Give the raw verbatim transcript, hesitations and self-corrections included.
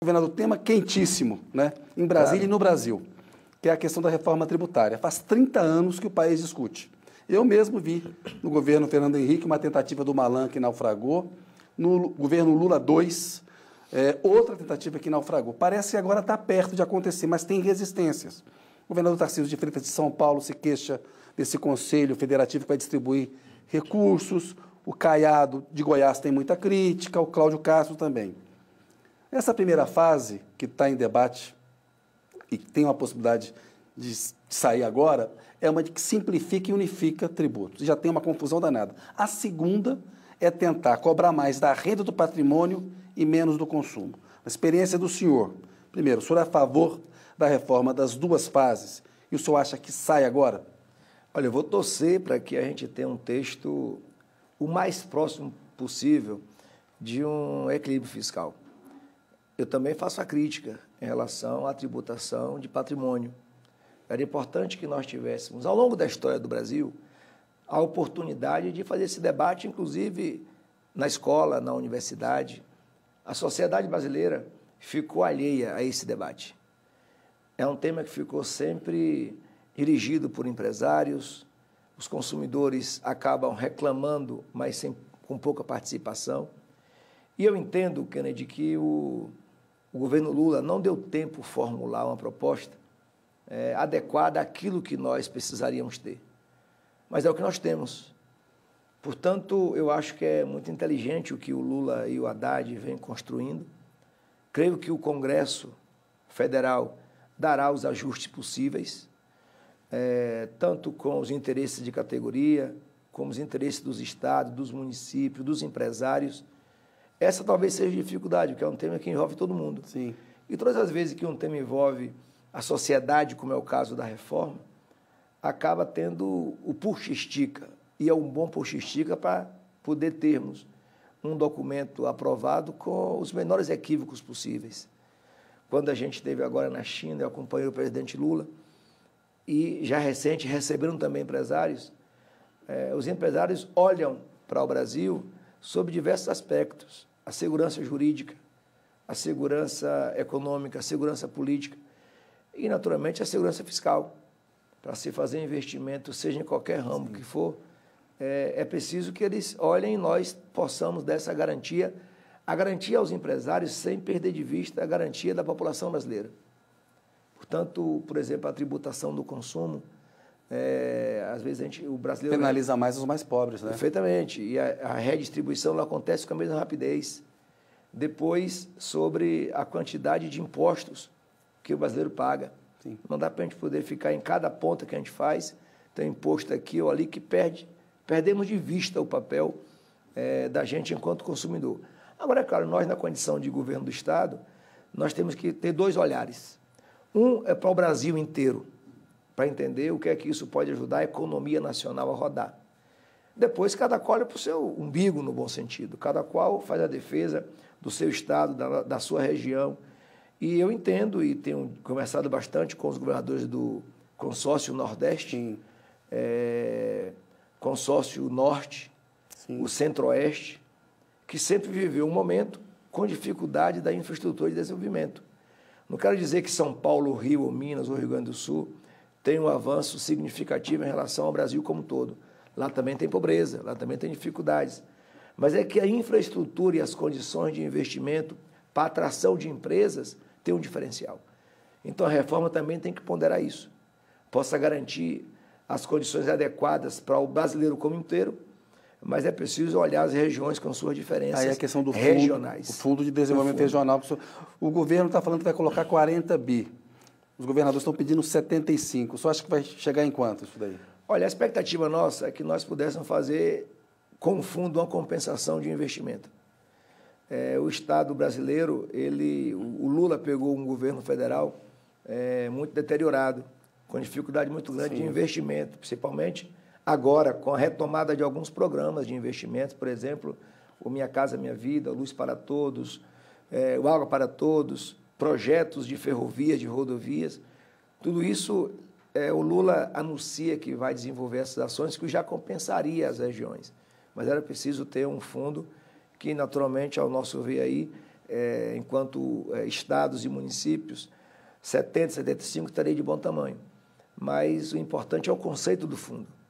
Governador, tema quentíssimo, né? Em Brasília Claro. e no Brasil, que é a questão da reforma tributária. Faz trinta anos que o país discute. Eu mesmo vi no governo Fernando Henrique uma tentativa do Malan que naufragou, no governo Lula dois, é, outra tentativa que naufragou. Parece que agora está perto de acontecer, mas tem resistências. O governador Tarcísio de Freitas de São Paulo se queixa desse conselho federativo que vai distribuir recursos, o Caiado de Goiás tem muita crítica, o Cláudio Castro também. Essa primeira fase, que está em debate e que tem uma possibilidade de sair agora, é uma de que simplifica e unifica tributos. Já tem uma confusão danada. A segunda é tentar cobrar mais da renda do patrimônio e menos do consumo. A experiência do senhor, primeiro, o senhor é a favor da reforma das duas fases e o senhor acha que sai agora? Olha, eu vou torcer para que a gente tenha um texto o mais próximo possível de um equilíbrio fiscal. Eu também faço a crítica em relação à tributação de patrimônio. Era importante que nós tivéssemos, ao longo da história do Brasil, a oportunidade de fazer esse debate, inclusive na escola, na universidade. A sociedade brasileira ficou alheia a esse debate. É um tema que ficou sempre dirigido por empresários, os consumidores acabam reclamando, mas sem, com pouca participação. E eu entendo, Kennedy, que o, o governo Lula não deu tempo de formular uma proposta é, adequada àquilo que nós precisaríamos ter. Mas é o que nós temos. Portanto, eu acho que é muito inteligente o que o Lula e o Haddad vêm construindo. Creio que o Congresso Federal dará os ajustes possíveis, é, tanto com os interesses de categoria, como os interesses dos estados, dos municípios, dos empresários. Essa talvez seja a dificuldade, porque é um tema que envolve todo mundo. Sim. E todas as vezes que um tema envolve a sociedade, como é o caso da reforma, acaba tendo o puxa-estica, e é um bom puxa-estica para poder termos um documento aprovado com os menores equívocos possíveis. Quando a gente esteve agora na China, eu acompanhei o presidente Lula, e já recente, recebendo também empresários, eh, os empresários olham para o Brasil sob diversos aspectos, a segurança jurídica, a segurança econômica, a segurança política e, naturalmente, a segurança fiscal. Para se fazer investimento, seja em qualquer ramo Sim. que for, é, é preciso que eles olhem e nós possamos dar essa garantia, a garantia aos empresários sem perder de vista a garantia da população brasileira. Portanto, por exemplo, a tributação do consumo, é, às vezes a gente, o brasileiro... Penaliza mais os mais pobres, né? Perfeitamente. E a, a redistribuição ela acontece com a mesma rapidez. Depois, sobre a quantidade de impostos que o brasileiro paga. Sim. Não dá para a gente poder ficar em cada ponta que a gente faz, tem imposto aqui ou ali que perde, perdemos de vista o papel é, da gente enquanto consumidor. Agora, é claro, nós na condição de governo do Estado, nós temos que ter dois olhares. Um é para o Brasil inteiro, para entender o que é que isso pode ajudar a economia nacional a rodar. Depois, cada qual olha para o seu umbigo, no bom sentido. Cada qual faz a defesa do seu estado, da, da sua região. E eu entendo, e tenho conversado bastante com os governadores do Consórcio Nordeste, é, Consórcio Norte, Sim. o Centro-Oeste, que sempre viveu um momento com dificuldade da infraestrutura de desenvolvimento. Não quero dizer que São Paulo, Rio, ou Minas, ou Rio Grande do Sul tem um avanço significativo em relação ao Brasil como um todo. Lá também tem pobreza, lá também tem dificuldades. Mas é que a infraestrutura e as condições de investimento para atração de empresas tem um diferencial. Então, a reforma também tem que ponderar isso. Possa garantir as condições adequadas para o brasileiro como inteiro, mas é preciso olhar as regiões com suas diferenças regionais. Aí a questão do fundo, regionais. O Fundo de Desenvolvimento Regional. O governo está falando que vai colocar quarenta bi. Os governadores estão pedindo setenta e cinco. Você acha que vai chegar em quanto isso daí? Olha, a expectativa nossa é que nós pudéssemos fazer com o fundo uma compensação de investimento. É, o Estado brasileiro, ele, o Lula pegou um governo federal é, muito deteriorado, com dificuldade muito grande Sim. de investimento, principalmente agora com a retomada de alguns programas de investimento, por exemplo, o Minha Casa Minha Vida, Luz para Todos, é, o Água para Todos, projetos de ferrovias, de rodovias. Tudo isso, é, o Lula anuncia que vai desenvolver essas ações que já compensaria as regiões. Mas era preciso ter um fundo que, naturalmente, ao nosso ver aí, é, enquanto é, estados e municípios, setenta, setenta e cinco estaria de bom tamanho. Mas o importante é o conceito do fundo.